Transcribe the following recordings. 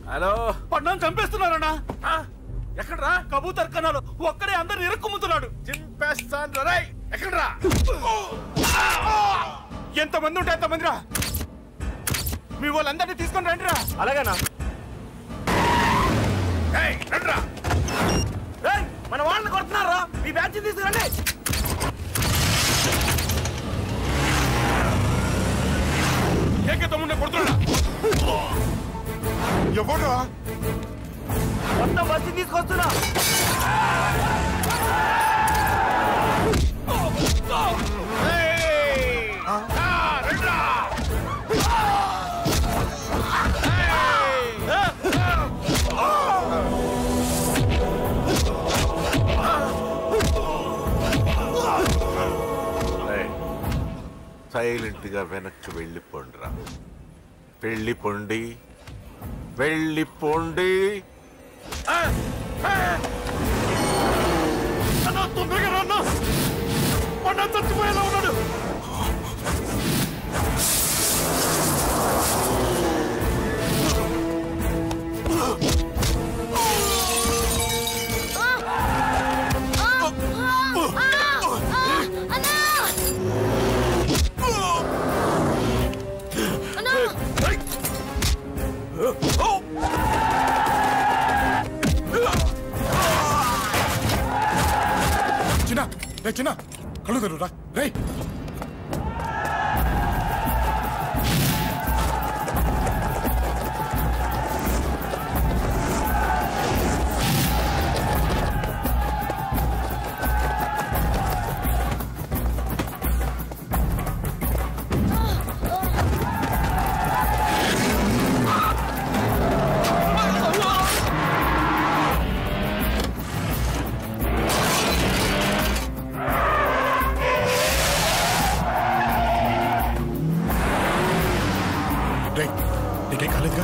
Hello, పడ్డాను చంపేస్తున్నారన్నా. ఎక్కడ్రా? కబూతర్ కన్నాలు ఒక్కడే అందరిని ఇరుక్కుముతున్నాడు. చింపేస్తాను రా. ఎక్కడ్రా? ఎంతమంది ఉంటే ఎంతమంది రా. మీ వాళ్ళందరినీ తీసుకొని రండి రా. అలాగేనా? రండిరా. మన వాళ్ళని కొడుతున్నారా? మీ బ్యాచ్ తీసుకురండి. ఏకతమ్ముడిని కొడుతున్నా. ఎవరు? మొత్తం బస్సు తీసుకొస్తున్నా. సైలెంట్ గా వెనక్కి వెళ్ళిపోండిరా. వెళ్ళిపోండి, వెళ్ళిపోండి. తొందరగా రాన్నా. మొన్న చచ్చిపోయేలా ఉన్నాడు. చిన్న కళ్ళు తెరురా. రే నీకేం కాలేదుగా?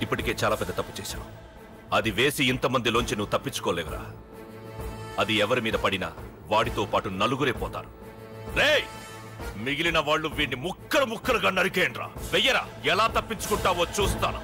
ఇప్పటికే చాలా పెద్ద తప్పు చేశావు. అది వేసి ఇంతమందిలోంచి నువ్వు తప్పించుకోలేవురా. అది ఎవరి మీద పడినా వాడితో పాటు నలుగురే పోతారు. రేయ్, మిగిలిన వాళ్ళు వీడిని ముక్కలు ముక్కలుగా నరికేయండ్రా. వెయ్యరా, ఎలా తప్పించుకుంటావో చూస్తాను.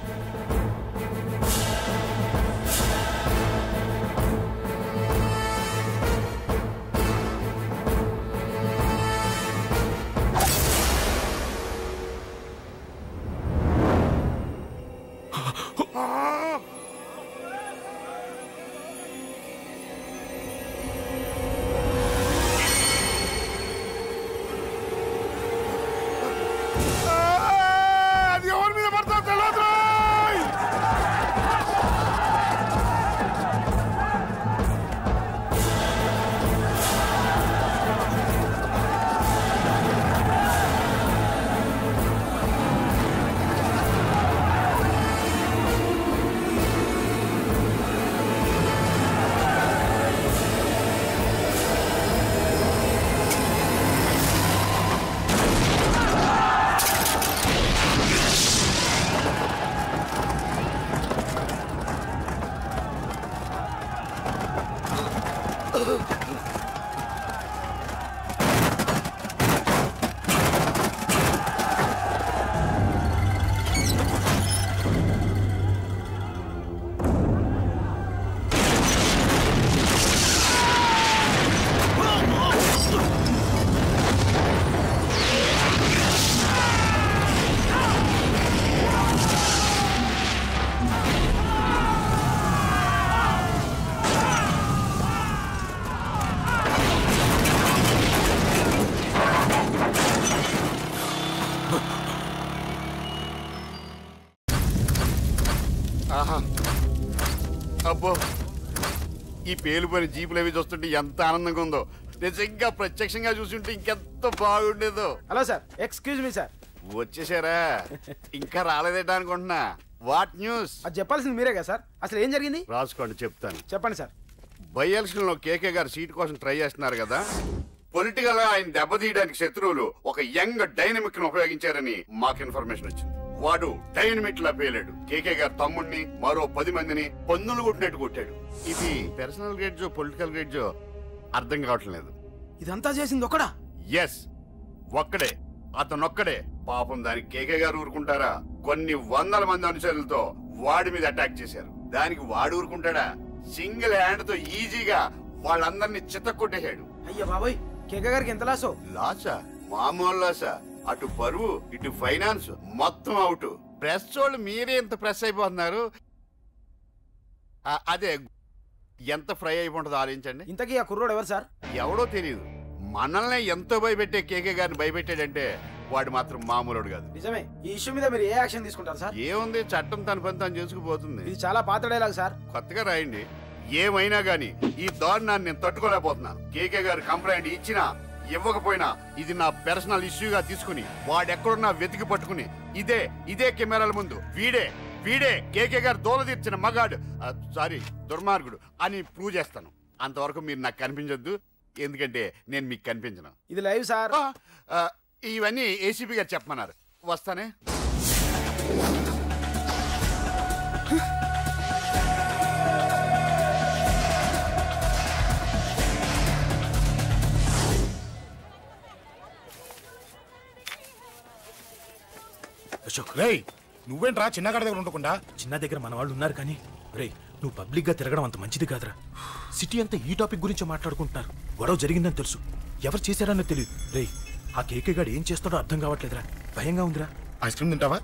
అబ్బో, ఈ పేలిపోయిన జీపులు అవి చూస్తుంటే ఎంత ఆనందంగా ఉందో. నిజంగా ప్రత్యక్షంగా చూస్తుంటే ఇంకెంత బాగుండేదో. Hello sir, excuse me sir. వచ్చేసారా? ఇంకా రాలేదేట అనుకుంటున్నా. What news? అది చెప్పాల్సింది మీరే కదా సార్. అసలు ఏం జరిగింది? రాసుకోండి, చెప్తాను. చెప్పండి సార్. బై ఎలక్షన్ లో కేకే గారు సీట్ కోసం ట్రై చేస్తున్నారు కదా. పొలిటికల్ గా ఆయన దెబ్బతీయడానికి శత్రువులు ఒక యంగ్ డైనమిక్ ను ఉపయోగించారని మాకు ఇన్ఫర్మేషన్ వచ్చింది. వాడు డైనమిక్ లా పేలాడు. కేకే గారు తమ్ముడిని, మరో 10 మందిని పన్నులు కొట్టినట్టు కొట్టాడు. ఇది పర్సనల్ గ్రేడ్జో పొలిటికల్ గ్రేడ్జో అర్థం కావట్లేదు. ఇదంతా చేసింది ఒకడా? ఎస్, ఒక్కడే, అతనొక్కడే. పాపం దానికి కేకే గారు ఊరుకుంటారా? కొన్ని వందల మంది అనుచరులతో వాడి మీద అటాక్ చేశారు. దానికి వాడు ఊరుకుంటాడా? సింగిల్ హ్యాండ్ తో ఈజీగా వాళ్ళందరినీ చితక్కొట్టేశాడు. అయ్యా బాబోయ్, కేకే గారికి ఎంత లాసో? లాసా? మామూలు లాసా? అటు పరువు, ఇటు ఫైనాన్స్, మొత్తం అవుట్. ప్రెస్ వాళ్ళు మీరే ఎంత ప్రెస్ అయిపోతున్నారు. అదే ఎంత ఫ్రై అయిపోతుందో ఆలోచించండి. ఇంతకీ ఆ కుర్రోడు ఎవరు సార్? ఎవడో తెలియదు. మనల్ని ఎంతో భయపెట్టే కేకే గారిని భయపెట్టాడంటే వాడు మాత్రం మామూలుడు కాదు. నిజమే. ఈ ఇష్యూ మీద మీరు ఏ యాక్షన్ తీసుకుంటారు సార్? ఏముంది, చట్టం తన పని తను చేసుకుపోతుంది. ఇది చాలా పాత డైలాగ్ సార్. కొత్తగా రాయండి. ఏమైనా గానీ ఈ దారుణాన్ని నేను తట్టుకోలేకపోతున్నాను. కేకే గారు కంప్లైంట్ ఇచ్చినా ఇవ్వకపోయినా ఇది నా పర్సనల్ ఇష్యూగా తీసుకుని వాడెక్కడున్నా వెతికి పట్టుకుని ఇదే కెమెరాల ముందు వీడే కేకే గారు దోల తీర్చిన మగాడు, సారీ దుర్మార్గుడు అని ప్రూవ్ చేస్తాను. అంతవరకు మీరు నాకు కనిపించొద్దు, ఎందుకంటే నేను మీకు కనిపించను. ఇది లైవ్ సార్. ఇవన్నీ ఏసీపీ గారు చెప్పమన్నారు. వస్తానే. రేయ్, నువ్వేంట్రా చిన్నగాడి దగ్గర ఉండకుండా? చిన్న దగ్గర మన వాళ్ళు ఉన్నారు కానీ రే, నువ్వు పబ్లిక్ గా తిరగడం అంత మంచిది కాదురా. సిటీ అంతా ఈ టాపిక్ గురించి మాట్లాడుకుంటున్నారు. గొడవ జరిగిందని తెలుసు, ఎవరు చేశారన్నో తెలియదు. రే, ఆ కేకే గాడు ఏం చేస్తాడో అర్థం కావట్లేదురా. భయంగా ఉందిరా. ఐస్ క్రీమ్ తింటావా?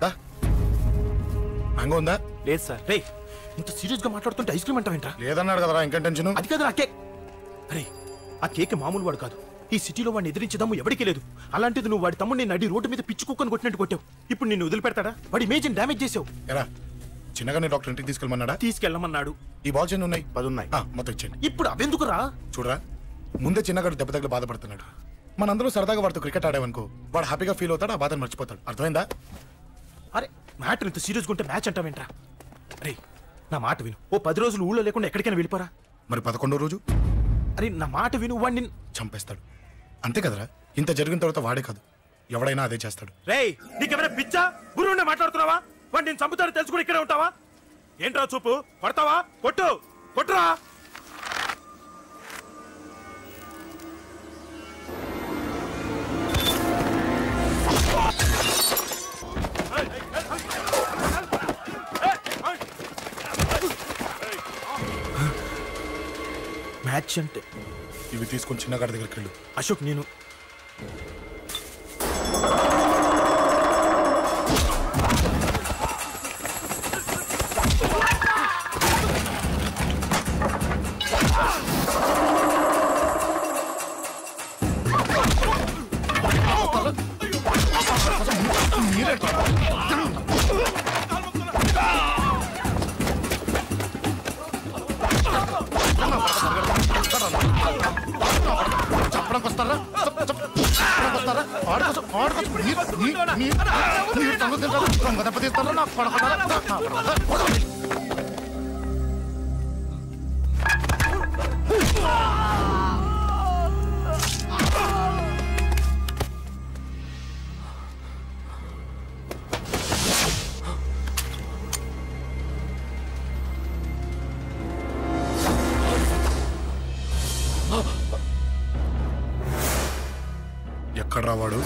మ్యాంగో ఉందా? లేదు సార్. రే, ఇంత సీరియస్ గా మాట్లాడుతుంటే ఐస్ క్రీమ్ అంటావేంట్రా? లేదన్నాడు కదరా, ఇంకా టెన్షన్. అది కాదు ఆ కేక్. రే, ఆ కేక్ మామూలు వాడు కాదు. ఈ సిటీలో వాడిని ఎదిరించదాము ఎవరికీ లేదు. అలాంటిది నువ్వు వాడి తమ్ముడిని నడి రోడ్డు మీద పిచ్చి కుక్కను కొట్టినట్టు కొట్టావు. ఇప్పుడు నిన్ను వదిలిపెడతాడా? వాడి ఇమేజ్ డ్యామేజ్ చేసావు. ఎరా, చిన్నగానే డాక్టర్ ఇంటికి తీసుకెళ్ళమన్నాడా? తీసుకెళ్ళమన్నాడు. ఈ బాల్స్ ఎన్ని ఉన్నాయి? 10 ఉన్నాయి. మొత్తం ఇచ్చేయండి. ఇప్పుడు అవెందుకురా? చూడరా, ముందే చిన్నగాడు దెబ్బ తగిలి బాధపడుతున్నాడు. మనందరూ సరదాగా వాడితో క్రికెట్ ఆడామనుకో, వాడు హ్యాపీగా ఫీల్ అవుతాడు, ఆ బాధను మర్చిపోతాడు. అర్థమైందా? అరే, మ్యాటర్ ఇంత సీరియస్గా ఉంటే మ్యాచ్ అంటావేంట్రా? రే, నా మాట విను. ఓ 10 రోజులు ఊళ్ళో లేకుండా ఎక్కడికైనా వెళ్ళిపోరా. మరి 11వ రోజు? అరే, నా మాట విను. వాడిని చంపేస్తాడు. అంతే కదరా? ఇంత జరిగిన తర్వాత వాడే కాదు, ఎవడైనా అదే చేస్తాడు. రే, నీకెవరైనా పిచ్చా? గురువునే మాట్లాడుతున్నావా? వాడు నేను చంపుతాను తెలుసుకుని ఇక్కడే ఉంటావా? ఏంట్రా చూపు? కొడతావా? కొట్టు, కొట్టురా. మ్యాచ్ అంటే ఇవి తీసుకొని చిన్నగాడి దగ్గరికి వెళ్ళు. అశోక్, నేను ఎక్కడ రావాడు?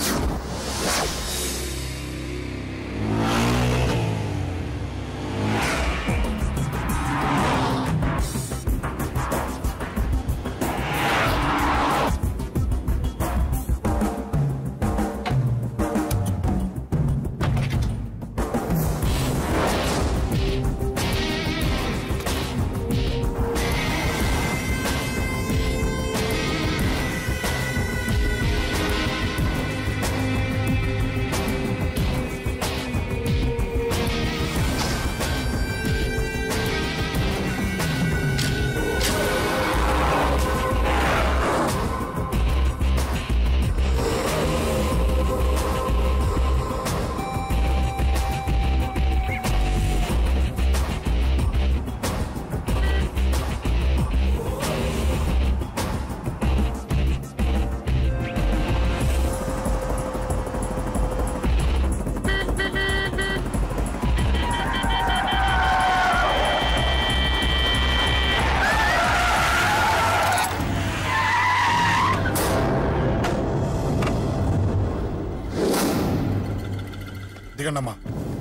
దిగండమ్మా.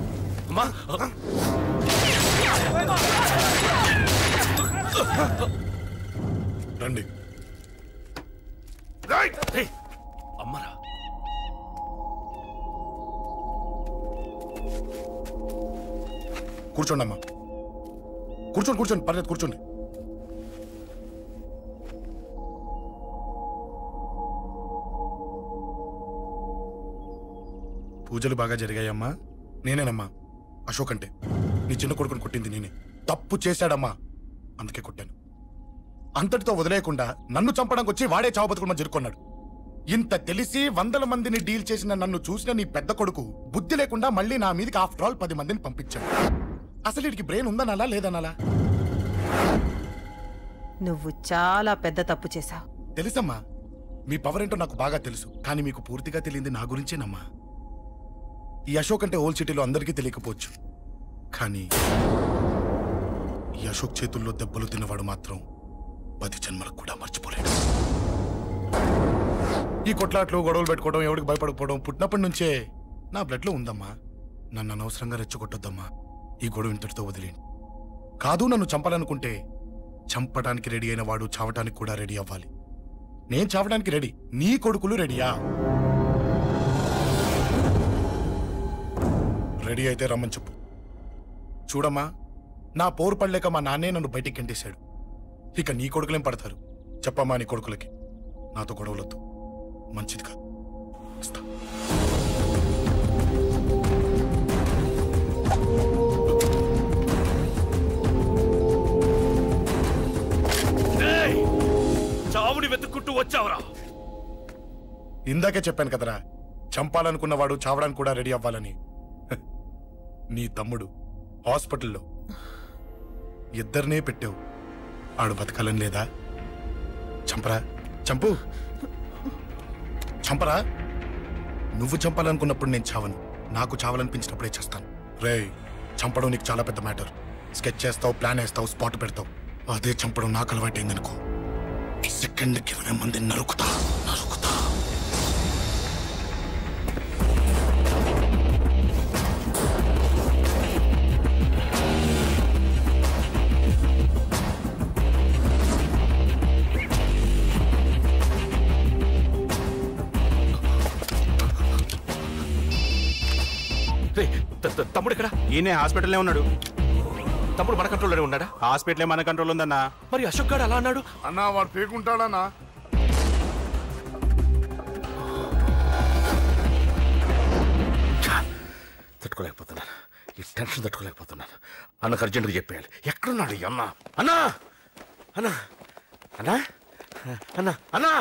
రండి. అమ్మరా, కూర్చోండి అమ్మా. కూర్చోండి కూర్చోండి, పర్లేదు కూర్చోండి. పూజలు బాగా జరిగాయమ్మా? నేనేనమ్మా అశోక్ అంటే. నీ చిన్న కొడుకుని కొట్టింది నేనే. తప్పు చేశాడమ్మా, అందుకే కొట్టాను. అంతటితో వదిలేయకుండా నన్ను చంపడానికి వచ్చి వాడే చావు బతుకుని జరుపుకున్నాడు. ఇంత తెలిసి 100 మందిని డీల్ చేసిన నన్ను చూసిన నీ పెద్ద కొడుకు బుద్ధి లేకుండా మళ్ళీ నా మీదకి ఆఫ్టర్ ఆల్ 10 మందిని పంపించాడు. అసలు వీడికి బ్రెయిన్ ఉందనాలా లేదనాలా? నువ్వు చాలా పెద్ద తప్పు చేశావు. తెలుసమ్మా, మీ పవర్ ఏంటో నాకు బాగా తెలుసు. కానీ మీకు పూర్తిగా తెలియంది నా గురించేనమ్మా. ఈ అశోక్ అంటే ఓల్డ్ సిటీలో అందరికీ తెలియకపోవచ్చు, కానీ ఈ అశోక్ చేతుల్లో దెబ్బలు తిన్నవాడు మాత్రం 10 జన్మలకు కూడా మర్చిపోలేడు. ఈ కొట్లాట్లు గొడవలు పెట్టుకోవడం, ఎవరికి భయపడకపోవడం పుట్టినప్పటి నుంచే నా బ్లడ్లో ఉందమ్మా. నన్ను అనవసరంగా రెచ్చగొట్టొద్దమ్మా. ఈ గొడవ ఇంతటితో వదిలేండి. కాదు, నన్ను చంపాలనుకుంటే చంపడానికి రెడీ అయిన వాడు చావటానికి కూడా రెడీ అవ్వాలి. నేను చావడానికి రెడీ, నీ కొడుకులు రెడీయా? రెడీ అయితే రమ్మని చెప్పు. చూడమ్మా, నా పోరు పడలేక మా నాన్నే నన్ను బయటికి గెంటేశాడు. ఇక నీ కొడుకులేం పడతారు? చెప్పమ్మా నీ కొడుకులకి నాతో గొడవలొద్దు, మంచిది కాదు. వస్తా. చావుని వెతుక్కుంటూ వచ్చావురా. ఇందాకే చెప్పాను కదరా, చంపాలనుకున్నవాడు చావడానికి కూడా రెడీ అవ్వాలని. నీ తమ్ముడు హాస్పిటల్లో ఇద్దరినే పెట్టావు. ఆడు బతకాలని లేదా? చంపరా, చంపు, చంపరా. నువ్వు చంపాలనుకున్నప్పుడు నేను చావను, నాకు చావాలనిపించినప్పుడే చేస్తాను. రేయ్, చంపడం నీకు చాలా పెద్ద మ్యాటర్. స్కెచ్ చేస్తావు, ప్లాన్ వేస్తావు, స్పాట్ పెడతావు. అదే చంపడం నాకు అలవాటైంది అనుకో. సెకండ్కి 20 మంది నరుకుతా. తమ్ముడు ఇక్కడ? ఈయనే హాస్పిటల్లో ఉన్నాడు. తమ్ముడు మన కంట్రోల్లోనే ఉన్నాడా? హాస్పిటలే మన కంట్రోల్ ఉందన్నా. మరి అశోక్ గారు అలా అన్నాడు? అన్నా వాడు పేకుంటాడన్నా. తట్టుకోలేకపోతున్నాను, ఈ టెన్షన్ తట్టుకోలేకపోతున్నాను. అన్నకు అర్జెంటుగా చెప్పేయాలి. ఎక్కడున్నాడు ఈ అన్న? అన్నా అన్నా అన్నా అన్నా అన్నా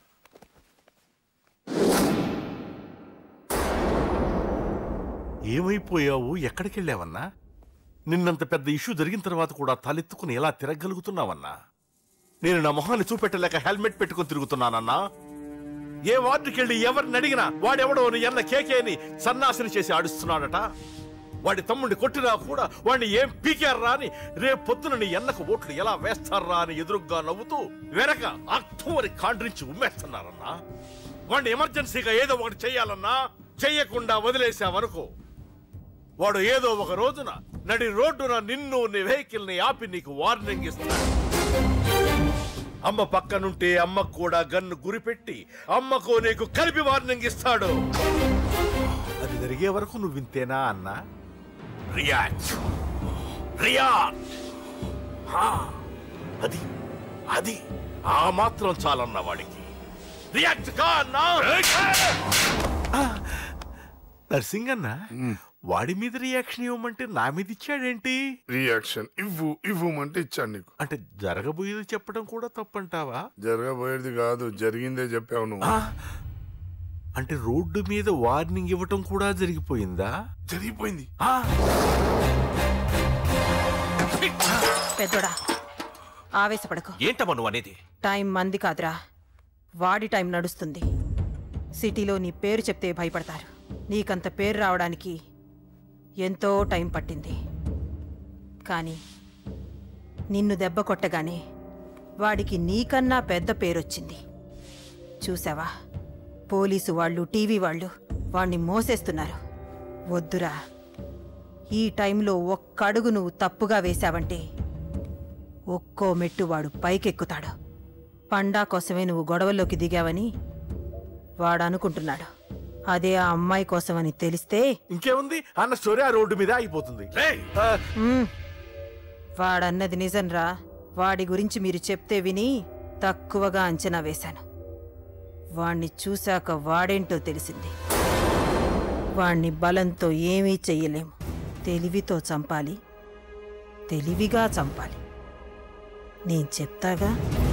ఏమైపోయావు? ఎక్కడికి వెళ్ళావన్నా? నిన్నంత పెద్ద ఇష్యూ జరిగిన తర్వాత కూడా తలెత్తుకుని ఎలా తిరగలుగుతున్నావన్నా? నేను నా మొహాన్ని చూపెట్టలేక హెల్మెట్ పెట్టుకుని తిరుగుతున్నానన్నా. ఏ వార్డుకి వెళ్ళి ఎవరిని అడిగినా వాడెవడో నీ అన్న కేకేని సన్నాసిని చేసి ఆడిస్తున్నాడట. వాడి తమ్ముడిని కొట్టినా కూడా వాడిని ఏం పీకారా అని రేపు పొద్దున నీ అన్నకు ఓట్లు ఎలా వేస్తారా అని ఎదురుగ్గా నవ్వుతూ వెనక అక్టోబర్ కాండ్రించి ఉమ్మేస్తున్నారన్నా. వాడిని ఎమర్జెన్సీగా ఏదో ఒకటి చెయ్యాలన్నా. చెయ్యకుండా వదిలేసావనుకో, వాడు ఏదో ఒక రోజున నడి రోడ్డున నిన్ను నీ వెహికల్ ని ఆపి నీకు వార్నింగ్ ఇస్తాడు. అమ్మ పక్కనుంటే అమ్మకు కూడా గన్ను గురిపెట్టి అమ్మకు నీకు కలిపి వార్నింగ్ ఇస్తాడు. అది జరిగే వరకు నువ్వు వింతేనా అన్నా? React react. అది అది ఆ మాత్రం చాలన్న వాడికి. రియాక్ట్ కా అన్నా. నర్సింగ్ అన్న, వాడి మీద రియాక్షన్ ఇవ్వమంటే నా మీద ఇచ్చాడేంటి? రియాక్షన్ ఇవ్వమంటే ఇచ్చాను నీకు. అంటే జరగబోయేది చెప్పడం కూడా తప్పంటావా? జరగబోయేది కాదు, జరిగిందే చెప్పావు నువ్వు. అంటే రోడ్డు మీద వార్నింగ్ ఇవ్వటం కూడా జరిగిపోయిందా? జరిగిపోయింది. పెద్దోడా, ఆవేశపడకు. ఏంటమ్మా నువ్వు అనేది? టైం మంది కాదురా, వాడి టైం నడుస్తుంది. సిటీలో నీ పేరు చెప్తే భయపడతారు. నీకంత పేరు రావడానికి ఎంతో టైం పట్టింది. కానీ నిన్ను దెబ్బ కొట్టగానే వాడికి నీకన్నా పెద్ద పేరొచ్చింది. చూసావా, పోలీసు వాళ్ళు, టీవీ వాళ్ళు వాణ్ణి మోసేస్తున్నారు. వద్దురా, ఈ టైంలో ఒక్కడుగు నువ్వు తప్పుగా వేశావంటే ఒక్కో మెట్టు వాడు పైకెక్కుతాడు. పండా కోసమే నువ్వు గొడవల్లోకి దిగావని వాడు అనుకుంటున్నాడు. అదే ఆ అమ్మాయి కోసమని తెలిస్తే ఇంకేముంది అన్న స్టోరీ ఆ రోడ్డు మీద అయిపోతుంది. వాడన్నది నిజంరా. వాడి గురించి మీరు చెప్తే విని తక్కువగా అంచనా వేశాను. వాణ్ణి చూశాక వాడేంటో తెలిసింది. వాణ్ణి బలంతో ఏమీ చెయ్యలేము. తెలివితో చంపాలి, తెలివిగా చంపాలి. నేను చెప్తాగా.